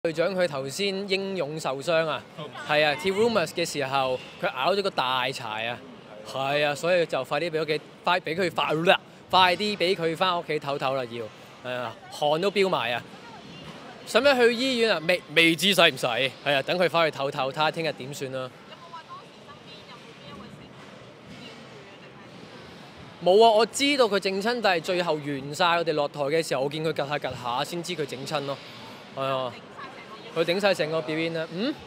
隊長佢頭先英勇受傷啊，係啊，跳 rumors 嘅時候佢咬咗個大柴啊，係啊，所以就快啲俾屋企，快啲俾佢翻屋企唞唞啦，要係啊，汗都飆埋啊！使唔使去醫院啊？未知使唔使？係啊，等佢翻去唞唞，睇下聽日點算啦。冇啊！我知道佢整親，但係最後完晒我哋落台嘅時候，我見佢趌下先知佢整親咯。係啊，佢頂晒成個表演啦。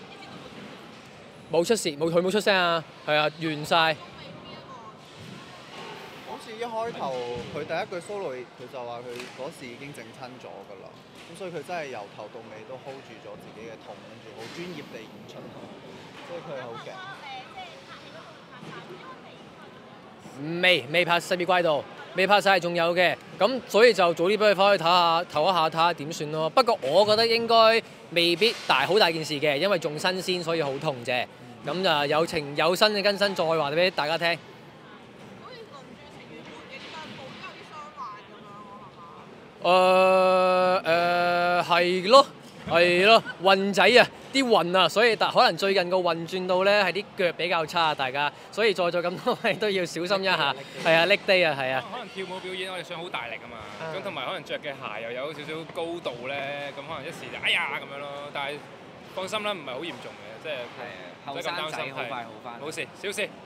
冇出事，佢冇出聲啊。係啊，完晒。 好似一開頭佢第一句 solo， 佢就話佢嗰時已經整親咗㗎啦。咁所以佢真係由頭到尾都 hold 住咗自己嘅痛，跟住好專業地演出，所以佢係好勁。 未拍《細別怪盜》，未拍晒，仲有嘅，咁所以就早啲俾佢翻去唞一下，睇下點算咯。不過我覺得應該未必好大件事嘅，因為仲新鮮，所以好痛啫。咁就有情有新嘅更新，再話俾大家聽。係咯，運仔啊，啲運啊，所以可能最近個運轉到咧係啲腳比較差，大家，所以在座咁多位都要小心一下。係啊，拎低啊，係啊。 可能跳舞表演我哋想好大力啊嘛，咁同埋可能着嘅鞋又有少少高度咧，咁可能一時就哎呀咁樣咯。但係放心啦，唔係好嚴重嘅，即係後生仔好快好翻。 冇事，小事。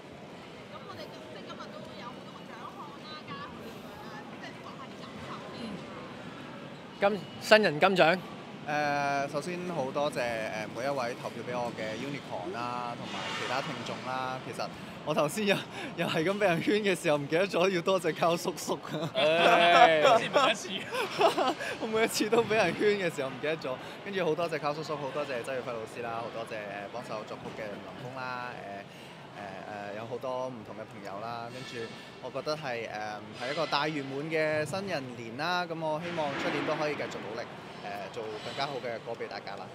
新人金獎。 首先好多謝每一位投票俾我嘅 Unicorn 啦，同埋其他聽眾啦。其實我頭先又係咁俾人圈嘅時候，唔記得咗要多謝靠叔叔啊！ 每一次， 我每一次都俾人圈嘅時候唔記得咗，跟住好多謝靠叔叔，好多謝周耀輝老師啦，好多謝幫手作曲嘅林峰啦，有好多唔同嘅朋友啦，跟住我覺得係一個大圓滿嘅新人年啦，咁我希望出年都可以繼續努力，做更加好嘅歌俾大家啦。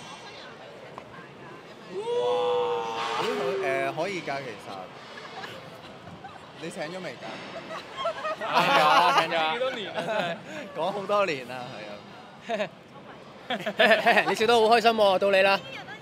哇！可以㗎，其實你請咗未㗎？ 請咗幾多年啊？真係講好多年啦，係啊！ 你笑得好開心喎，到你啦！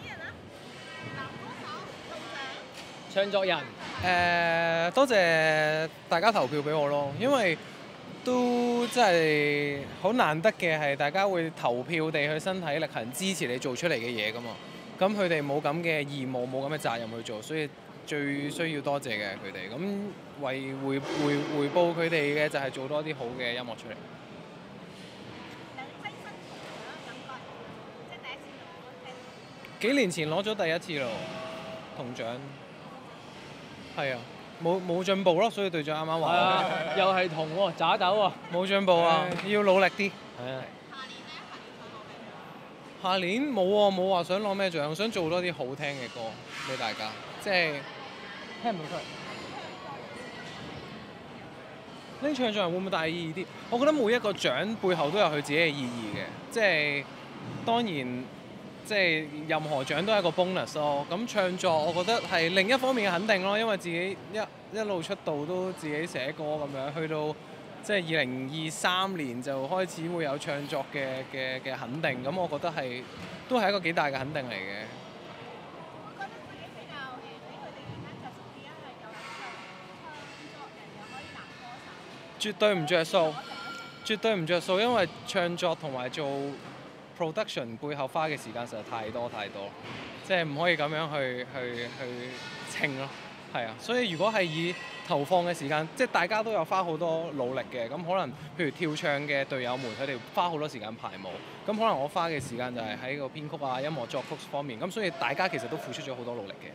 唱作人， 多謝大家投票俾我咯，因為都真係好難得嘅係大家會投票地去身體力行支持你做出嚟嘅嘢噶嘛，咁佢哋冇咁嘅義務，冇咁嘅責任去做，所以最需要多謝嘅佢哋，咁為回報佢哋嘅就係做多啲好嘅音樂出嚟。幾年前攞咗第一次咯，銅獎。係啊，冇進步咯，所以隊長啱啱話又係銅喎，渣豆喎， 冇進步啊，要努力啲。 係啊。 下年冇喎，冇話想攞咩獎，想做多啲好聽嘅歌俾大家，即係聽唔到出嚟。拎唱作人會唔會大意義啲？我覺得每一個獎背後都有佢自己嘅意義嘅，即係當然。即係任何獎都係一個 bonus 咯。咁唱作我覺得係另一方面嘅肯定咯，因為自己一路出道都自己寫歌咁樣，去到即係2023年就開始會有唱作嘅肯定。咁我覺得都係一個幾大嘅肯定嚟嘅。絕對唔着數，絕對唔着數，因為唱作同埋做production 背後花嘅時間實在太多，即係唔可以咁樣去稱咯，係啊，所以如果係以投放嘅時間，即係大家都有花好多努力嘅，咁可能譬如跳唱嘅隊友們，佢哋花好多時間排舞，咁可能我花嘅時間就係喺個編曲啊、音樂作曲方面，咁所以大家其實都付出咗好多努力嘅。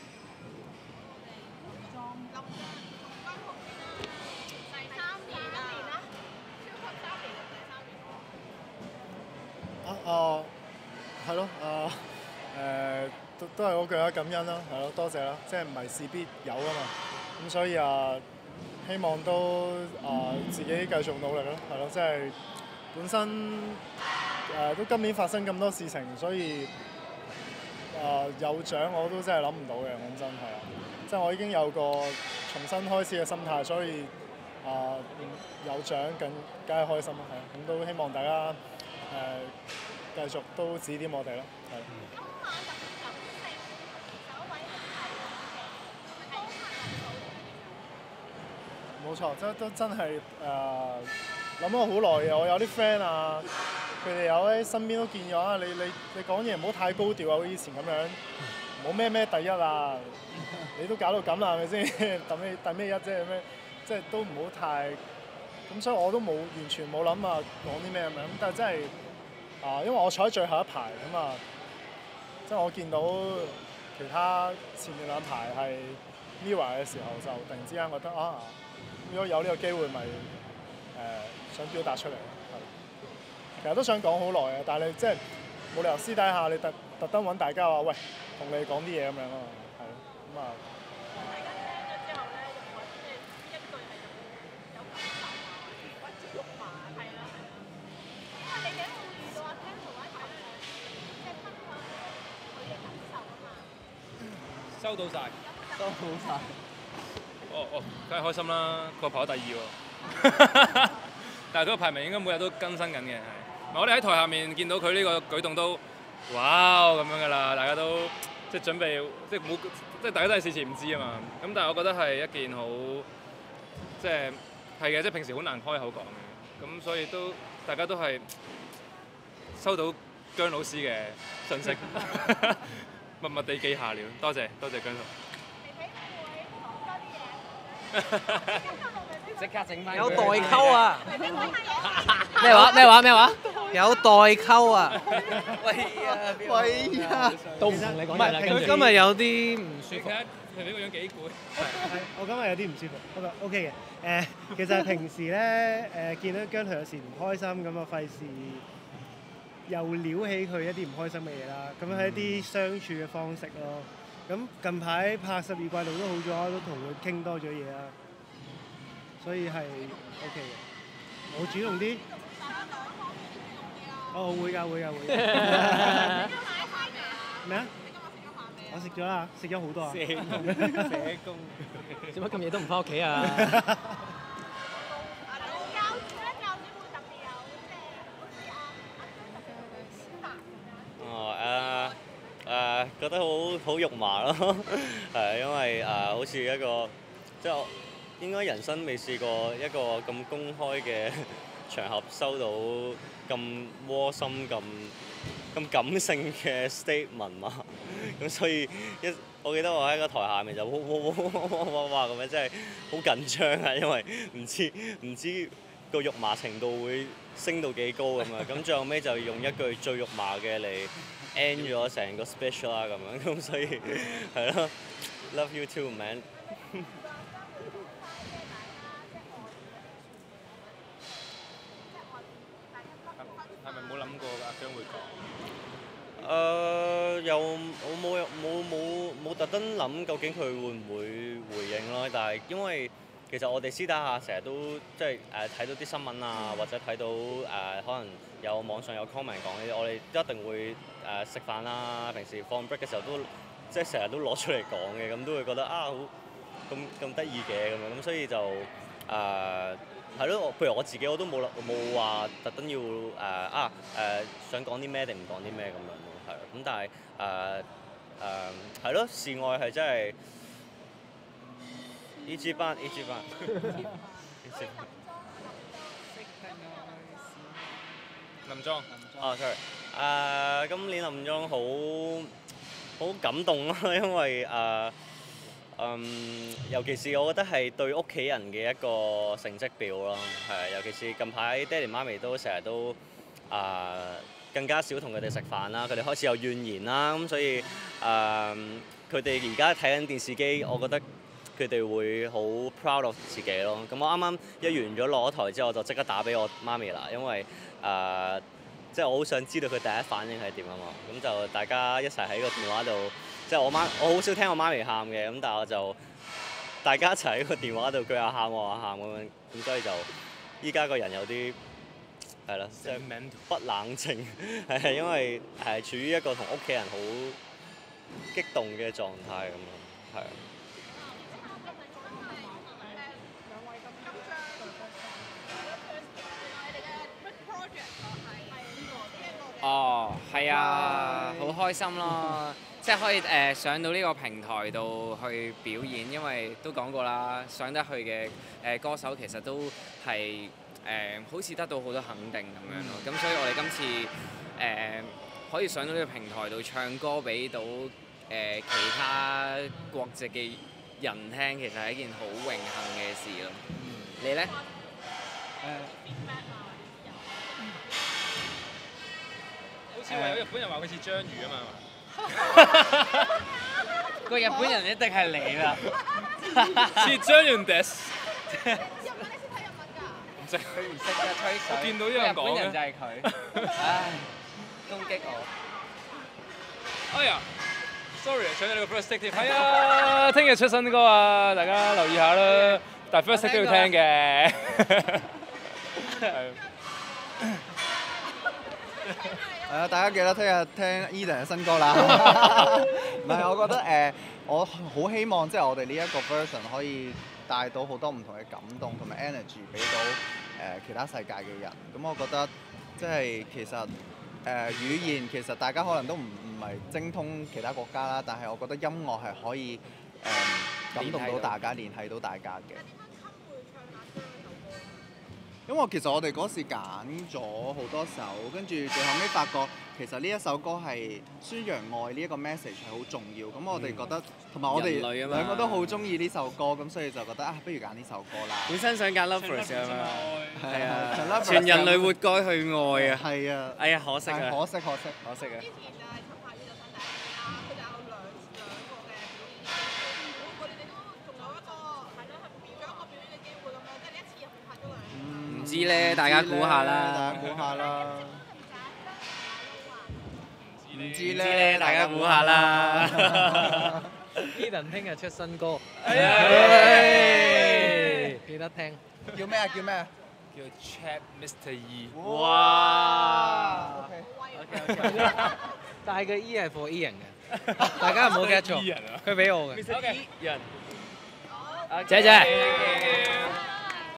係咯，都係嗰句啦，感恩啦，係咯，多謝啦，即係唔係事必有啊嘛，咁所以希望都自己繼續努力咯，係咯，即係本身都今年發生咁多事情，所以有獎我都真係諗唔到嘅，講真係啊，即係我已經有個重新開始嘅心態，所以有獎梗係開心啦，係，咁都希望大家繼續都指點我哋咯，係。冇錯，都真係諗咗好耐嘅。我有啲 friend 啊，佢哋有喺身邊都見咗啊。你講嘢唔好太高調啊，好似以前咁樣，唔好咩第一啊。你都搞到咁啦，係咪先？第咩一啫咩？即係都唔好太咁，所以我都完全冇諗啊講啲咩咁樣。咁但係真係因為我坐喺最後一排咁啊，即係我見到其他前面兩排係 Mirror 嘅時候，就突然之間覺得啊〜如果有呢個機會，咪想表達出嚟咯。其實都想講好耐嘅，但係你即係冇理由私底下你特登揾大家話喂，同你講啲嘢咁樣啊嘛，係咯，咁啊。大家聽咗之後咧，用即係呢一句係有感受啊，或者辱罵，係啦。因為你哋會遇到阿 Ken 同阿陳即係分享佢嘅感受啊嘛。 收到晒。 收到晒。 梗係開心啦！佢跑得第2喎，但係佢個排名應該每日都更新緊嘅。我哋喺台下面見到佢呢個舉動都，哇咁樣㗎啦，大家都即係準備，即係大家都係事前唔知啊嘛。咁但係我覺得係一件好，即係嘅，即係平時好難開口講嘅。咁所以大家都係收到姜老師嘅信息，默默地記下了。多謝姜老。 即刻整翻有代溝啊！ 咩話？有代溝啊！ 喂啊！ 都唔同你講嘢啦。 佢今日有啲唔舒服。 佢呢個樣幾攰。 我今日有啲唔舒服，不過 OK 嘅。其實平時咧見到姜濤有時唔開心咁啊，費事又撩起佢一啲唔開心嘅嘢啦。咁係一啲相處嘅方式咯。咁近排拍12季度都好咗，都同佢傾多咗嘢啦，所以係 OK 嘅。我主動啲。哦，會㗎。咩啊？我食咗啦，食咗好多啊。 社工。做乜咁夜都唔翻屋企啊？ 覺得好肉麻咯，係因為好似一個即係應該人生未試過一個咁公開嘅場合收到咁窩心咁感性嘅 statement 嘛，咁所以我記得我喺個台下面就哇咁樣，真係好緊張啊，因為唔知個肉麻程度會升到幾高咁啊，咁最後尾就用一句最肉麻嘅嚟end 咗成個 speech 啦，咁樣，咁所以係咯 ，Love you too man。 係咪冇諗過㗎？將會講？ 又我冇特登諗究竟佢會唔會回應咯，但係因為其實我哋私底下成日都即係睇到啲新聞啊，或者睇到可能有網上有 comment 講呢啲，我哋一定會食飯啦，平時放 break 嘅時候都即係成日都攞出嚟講嘅，咁都會覺得好咁得意嘅咁樣，咁所以就係咯，譬如我自己我都冇話特登要想講啲咩定唔講啲咩咁樣咯，係咁但係係咯，示愛係真係。EG 班。 林莊。 sorry。今年林莊好感動咯，因為尤其是我覺得係對屋企人嘅一個成績表咯，係尤其是近排爹哋媽咪都成日都更加少同佢哋食飯啦，佢哋開始有怨言啦，咁所以佢哋而家睇緊電視機，我覺得佢哋會好 proud of 自己咯。咁我啱啱一完咗落咗台之後，我就即刻打俾我媽咪啦，因為即係我好想知道佢第一反應係點啊嘛。咁就大家一齊喺個電話度，即係我好少聽我媽咪喊嘅，咁但係我就大家一齊喺個電話度，佢又喊我又喊咁樣，咁所以就依家個人有啲係啦，即係不冷靜，係因為係處於一個同屋企人好激動嘅狀態咁咯，係啊。 哦，係啊，好開心咯！即係可以上到呢個平台度去表演，因為都講過啦，上得去嘅歌手其實都係好似得到好多肯定咁樣咯。咁所以我哋今次可以上到呢個平台度唱歌，俾到其他國籍嘅人聽，其實係一件好榮幸嘅事咯。你咧？ 好似話有日本人話佢似章魚啊嘛。 個日本人一定係你啦。 似章魚です。唔識， 佢唔識嘅吹水。 我見到呢樣講嘅。 日本人就係佢。唉，攻擊我。 哎呀，sorry， 搶咗你個 first take 添。係啊，聽日出新歌啊，大家留意下啦。但係 first take 都要聽嘅。 係啊，大家記得聽日聽 Eden 嘅新歌啦。唔係，我覺得我好希望即係我哋呢一個 version 可以帶到好多唔同嘅感動同埋 energy 俾到其他世界嘅人。咁我覺得即係其實語言其實大家可能都唔係精通其他國家啦，但係我覺得音樂係可以感動到大家，聯繫到大家嘅。因為其實我哋嗰時揀咗好多首，跟住最後尾發覺其實呢一首歌係宣揚愛呢一個 message 係好重要。咁我哋覺得，同埋我哋兩個都好中意呢首歌，咁所以就覺得不如揀呢首歌啦。 本身想揀 Lovers 啊嘛， 係啊， 全人類活該去愛啊。 係啊。 哎呀，可惜啊！ 可惜啊！ 唔知咧，大家估下啦。 唔知咧，大家估下啦。 Eden 聽日出新歌，記得聽。 叫咩啊？ 叫 Chat Mr. E。 哇！OK， 但係個 E 係 for Ian 嘅，大家唔好 get 錯，佢俾我嘅。 Mr. E 人。 姐姐。